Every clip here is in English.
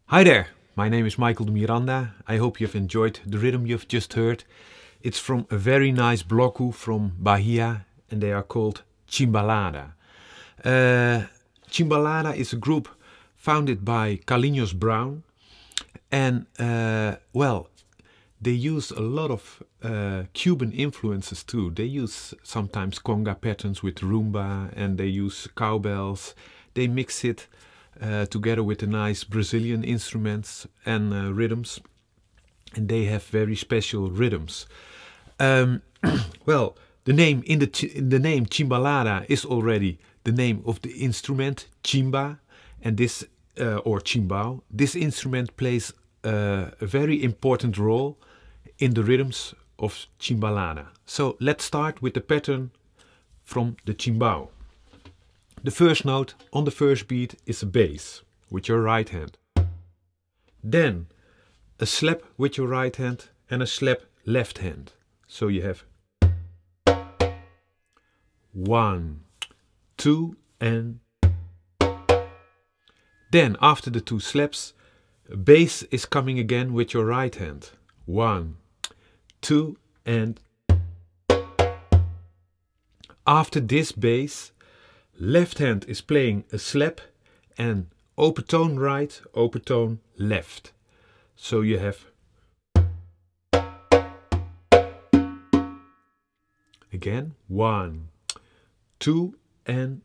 Hi there, my name is Michael de Miranda. I hope you've enjoyed the rhythm you've just heard. It's from a very nice bloco from Bahia and they are called Chimbalada. Chimbalada is a group founded by Carlinhos Brown and well, they use a lot of Cuban influences too. They use sometimes conga patterns with rumba and they use cowbells. They mix it together with the nice Brazilian instruments and rhythms, and they have very special rhythms. Well, the name in the name Chimbalada is already the name of the instrument chimba, and this or chimbao. This instrument plays a very important role in the rhythms of Chimbalada. So let's start with the pattern from the chimbao. The first note on the first beat is a bass with your right hand. Then a slap with your right hand and a slap left hand. So you have 1, 2 and then after the two slaps, a bass is coming again with your right hand. 1, 2 and after this bass, left hand is playing a slap and open tone right, open tone left. So you have again 1, 2 and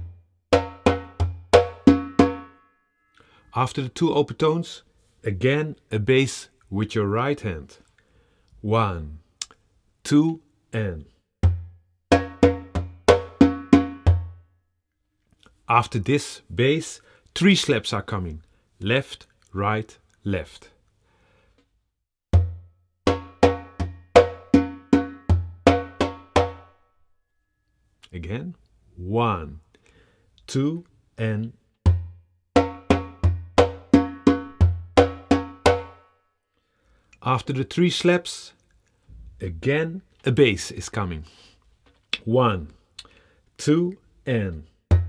after the two open tones, again a bass with your right hand. 1, 2 and after this bass, 3 slaps are coming. Left, right, left. Again, 1, 2 and after the 3 slaps, again a bass is coming. 1, 2 and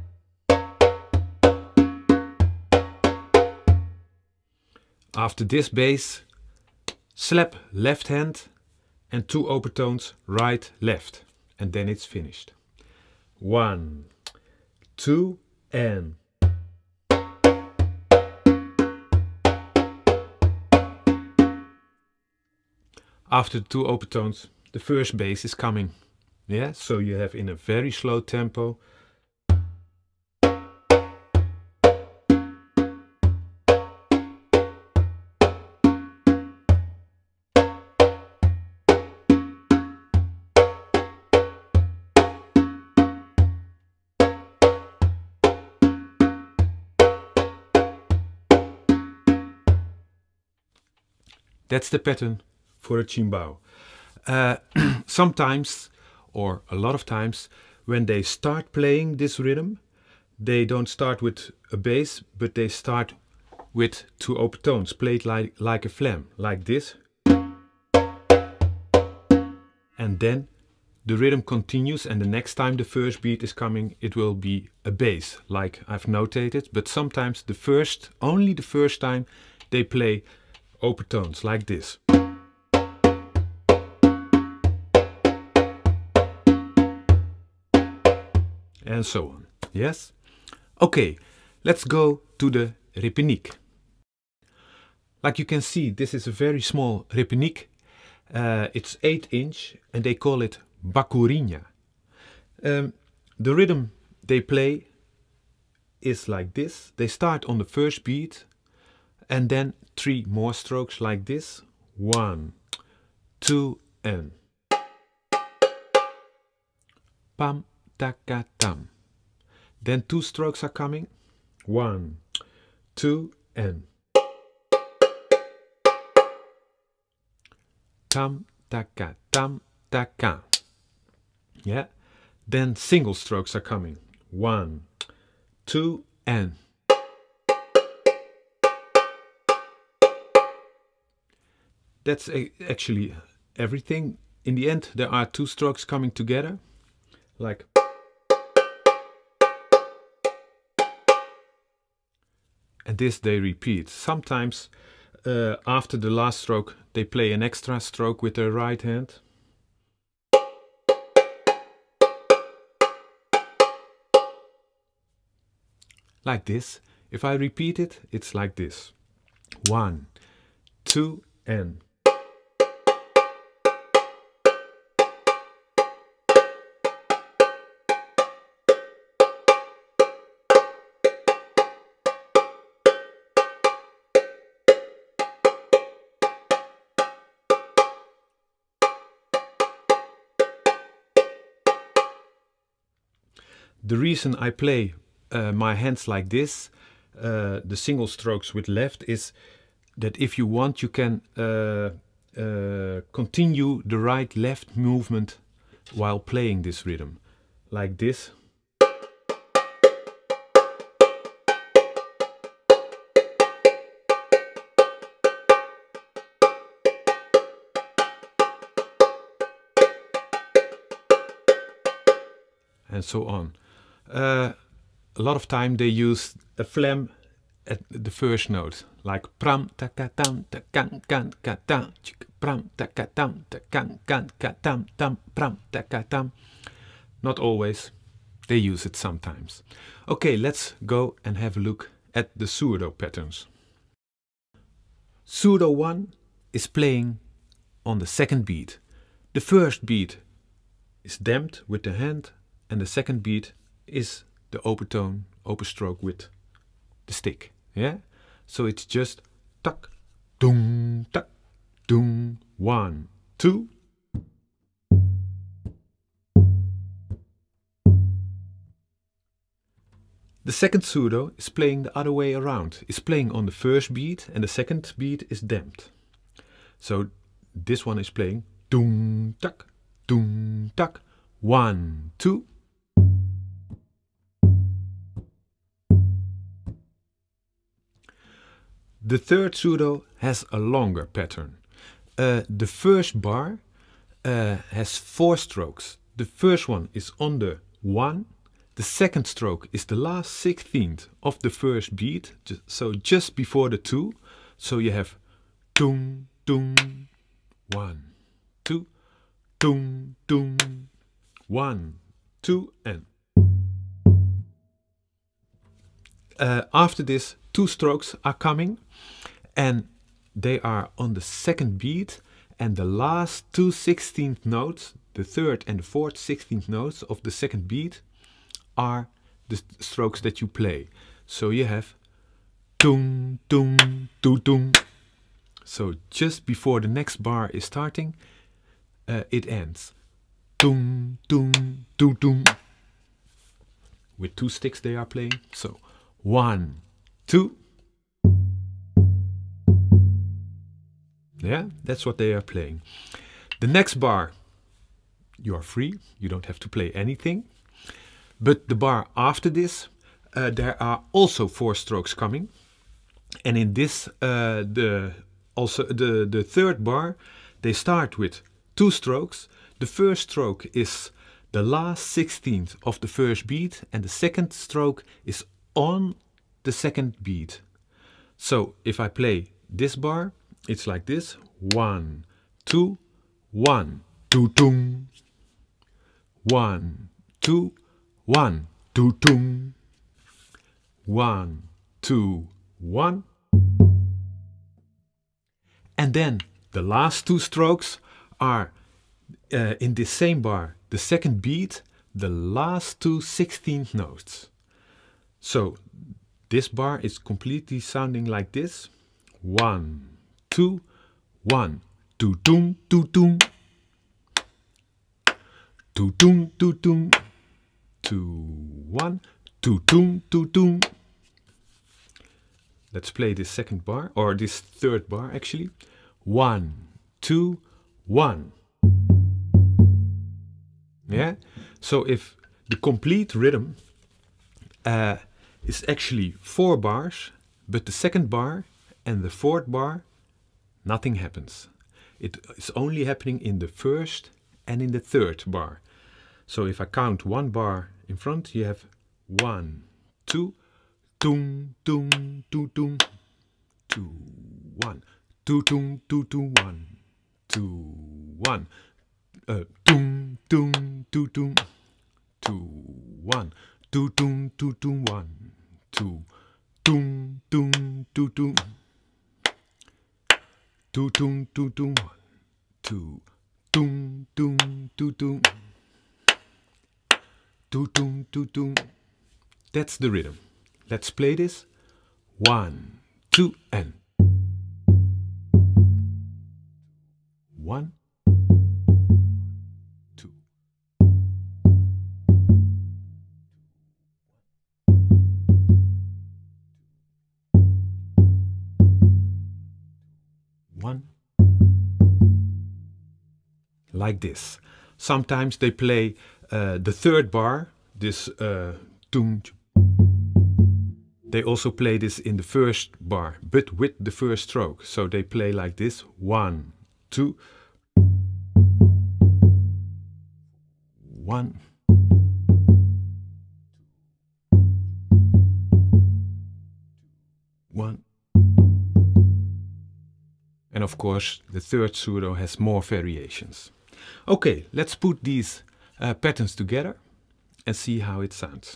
after this bass, slap left hand and 2 open tones right, left. And then it's finished. 1, 2 and after the 2 open tones, the first bass is coming. Yeah, so you have in a very slow tempo. That's the pattern for a chimbao. Sometimes, or a lot of times, when they start playing this rhythm, they don't start with a bass, but they start with 2 open tones, played like a flam, like this. And then the rhythm continues, and the next time the first beat is coming, it will be a bass, like I've notated. But sometimes only the first time, they play open tones like this. And so on. Yes? Okay, let's go to the repinique. Like you can see, this is a very small repinique. It's 8" and they call it bacurinha. The rhythm they play is like this. They start on the first beat and then 3 more strokes like this. 1, 2 and pam taka tam. Then 2 strokes are coming. 1, 2 and tam taka tam taka. Yeah. Then single strokes are coming. 1, 2 and that's actually everything. In the end, there are 2 strokes coming together, like and this they repeat. Sometimes after the last stroke they play an extra stroke with their right hand. Like this. If I repeat it, it's like this. 1, 2, and. The reason I play my hands like this, the single strokes with left, is that if you want, you can continue the right-left movement while playing this rhythm, like this. And so on. A lot of time they use a flam at the first note, like pram taka tam takan kan katam pram taka tam takan kan katam tam pram taka tam. Not always. They use it sometimes. Okay, let's go and have a look at the pseudo patterns. Pseudo 1 is playing on the second beat. The first beat is damped with the hand, and the second beat is the open tone, open stroke with the stick. Yeah? So it's just tak, doom, 1, 2. The second pseudo is playing the other way around. It's playing on the first beat, and the second beat is damped. So this one is playing doom, tak, 1, 2. The third pseudo has a longer pattern. The first bar has 4 strokes. The first one is on the 1. The second stroke is the last 16th of the first beat, so just before the 2. So you have doom, 1, 2, doom, 1, 2, and after this 2 strokes are coming, and they are on the second beat, and the last 2 16th notes, the third and the fourth 16th notes of the second beat, are the strokes that you play. So you have doom, doom, doom. So just before the next bar is starting, it ends doom, doom, doom. With 2 sticks they are playing. So 1, 2. Yeah, that's what they are playing. The next bar, you are free. You don't have to play anything. But the bar after this, there are also 4 strokes coming. And in this, the third bar, they start with 2 strokes. The first stroke is the last 16th of the first beat, and the second stroke is on the second beat. So if I play this bar, it's like this: 1, 2, 1, 2, 2, 1, 2, 1, 2, 2, 1, 2, 1. And then the last 2 strokes are in this same bar, the second beat, the last 2 16th notes. So this bar is completely sounding like this: 1, 2, 1, 2, 2, 2, 2, 2, 2, 2, 2, 2, 1, 2, 2, 2, 2. Let's play this second bar, or this third bar actually. 1, 2, 1. Yeah. So if the complete rhythm is actually 4 bars, but the second bar and the fourth bar, nothing happens. It is only happening in the first and in the third bar. So if I count 1 bar in front, you have 1, 2, doom, doom, 2 2 2 1 2 2 2 2 1 2 1 2 2 2 2 2 1 2 2 2 2 1 2 2 2 2 2 2 2 2 2 1 2 2 2 2 2 2 2 2 2. That's the rhythm. Let's play this. 1 2 and 1 2 1. Like this. Sometimes they play the third bar, this tung. They also play this in the first bar, but with the first stroke. So they play like this. 1 2 1 1. And of course, the third pseudo has more variations. Okay, let's put these patterns together and see how it sounds.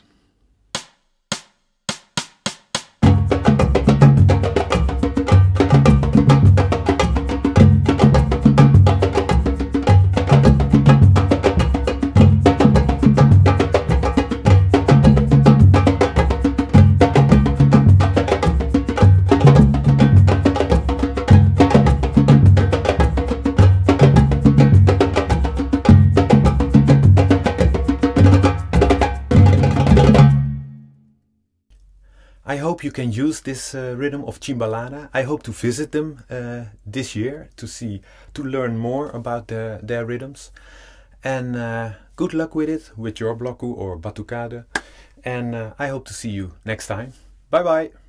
I hope you can use this rhythm of Chimbalada. I hope to visit them this year to learn more about their rhythms. And good luck with it, with your bloku or batucade. And I hope to see you next time. Bye bye!